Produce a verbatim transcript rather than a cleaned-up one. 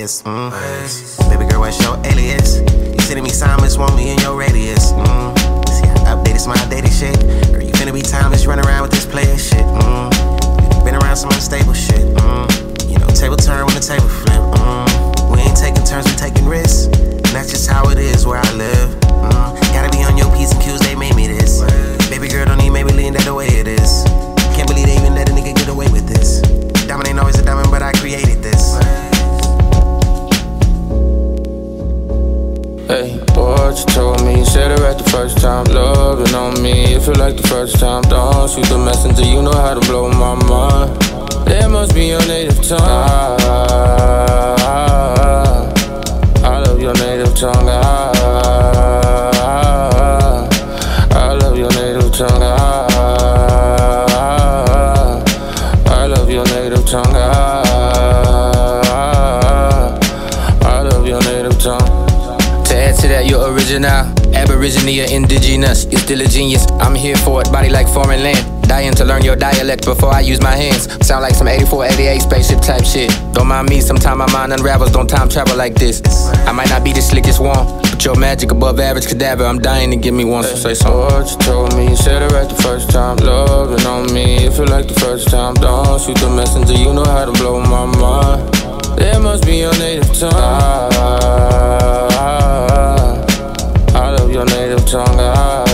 alias. Mm. Baby girl, what's your alias? You sending me Simons, want me in your radius. Mm. See, I updated my dating shit. Girl, you finna be timeless, run around with this player shit. Mm. Been around some unstable shit. Mm. You know, table turn when the table flip. Mm. We ain't taking turns, we taking risks. And that's just how it is where I live. Mm. Gotta be on your P's and Q's, they made me this. Baby girl, don't even make me lean that the way it is. Can't believe they even let a nigga get away with this. Diamond ain't always a diamond, but I created this. Hey, what you told me, you said it right the first time. Loving on me, it feel like the first time. Don't shoot the messenger, you know how to blow my mind. That must be your native tongue. I, I love your native tongue. I, I love your native tongue. I, I love your native tongue. I, I love your native tongue. To add to that, you're original, Aborigine or indigenous. You're still a genius, I'm here for it, body like foreign land. Dying to learn your dialect before I use my hands. Sound like some eighty-four, eighty-eight spaceship type shit. Don't mind me, sometime my mind unravels, don't time travel like this. I might not be the slickest one, but your magic above average cadaver, I'm dying to give me one, so say something. What you told me, you said it right the first time. Loving on me, it feel like the first time. Don't shoot the messenger, you know how to blow my mind. That must be your native tongue. I, I love your native tongue. I,